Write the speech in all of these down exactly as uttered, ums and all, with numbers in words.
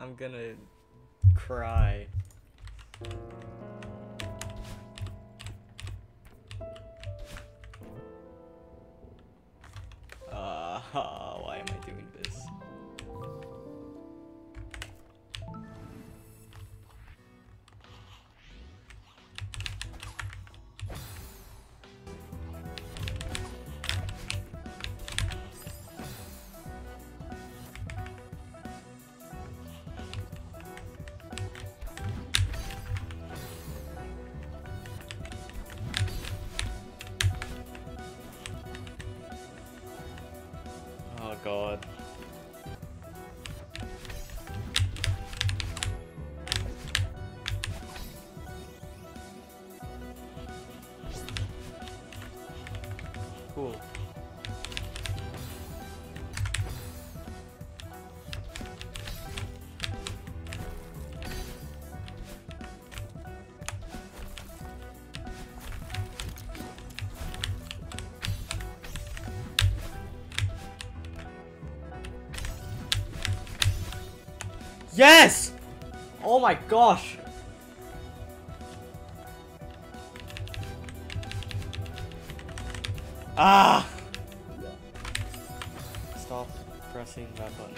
I'm gonna cry. Uh, why am I doing this? Oh god. Cool. Yes! Oh my gosh! Ah! Stop pressing that button.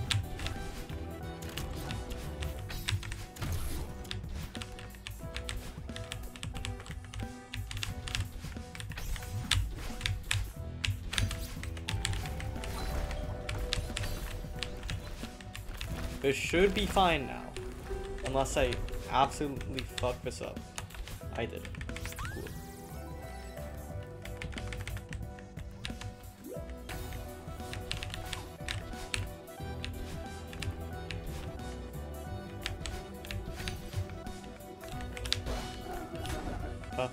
This should be fine now. Unless I absolutely fuck this up. I did. Cool. Huh?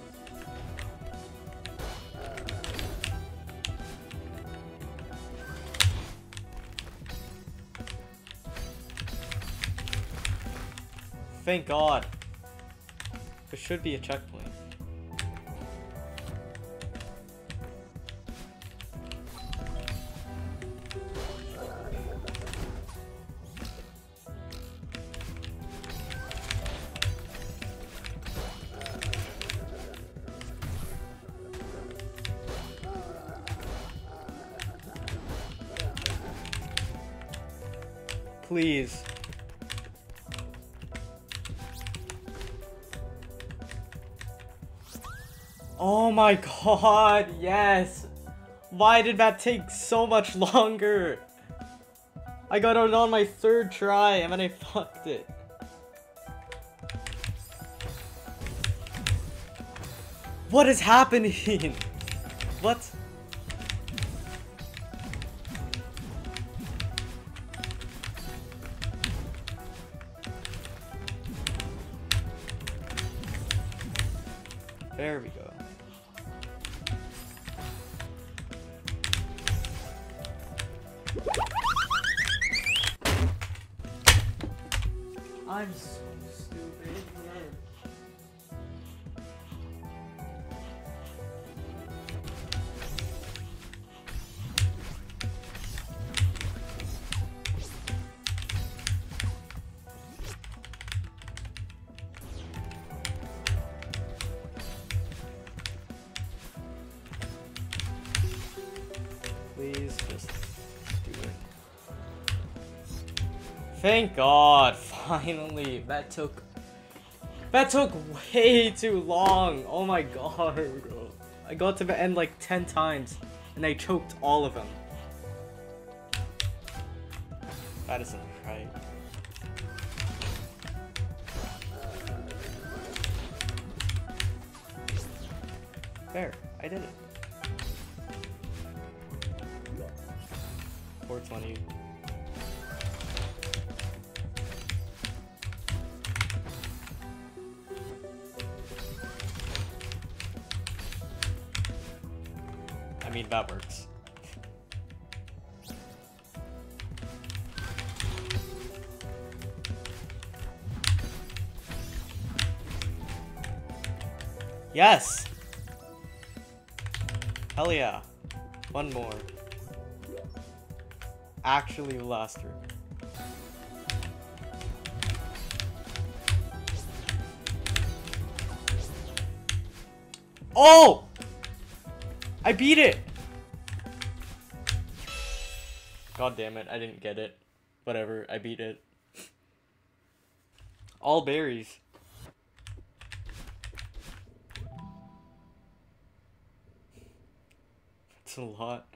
Thank God. There should be a checkpoint. Please. Oh my god, yes! Why did that take so much longer? I got it on my third try and then I fucked it. What is happening? What? There we go. I'm so stupid. Please just do it. Thank God, finally. That took That took way too long. Oh my god, bro. I got to the end like ten times and I choked all of them. That isn't right. There, I did it. four twenty. I mean, that works. Yes! Hell yeah. One more. Actually the last room. Oh! I beat it! God damn it, I didn't get it. Whatever, I beat it. All berries. It's a lot.